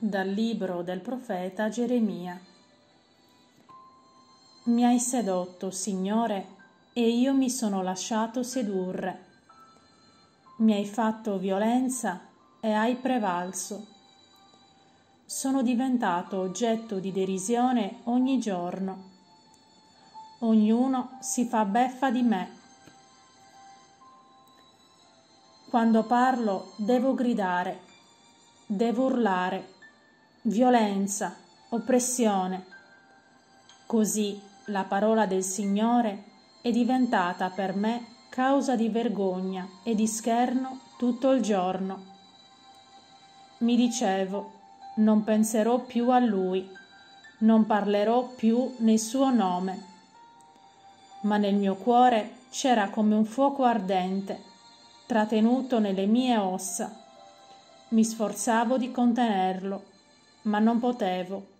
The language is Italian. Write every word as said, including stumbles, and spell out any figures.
Dal libro del profeta Geremia. Mi hai sedotto, Signore, e io mi sono lasciato sedurre. Mi hai fatto violenza e hai prevalso. Sono diventato oggetto di derisione ogni giorno. Ognuno si fa beffa di me. Quando parlo devo gridare, devo urlare. Violenza, oppressione. Così la parola del Signore è diventata per me causa di vergogna e di scherno tutto il giorno. Mi dicevo, non penserò più a Lui, non parlerò più nel suo nome. Ma nel mio cuore c'era come un fuoco ardente, trattenuto nelle mie ossa. Mi sforzavo di contenerlo, ma non potevo.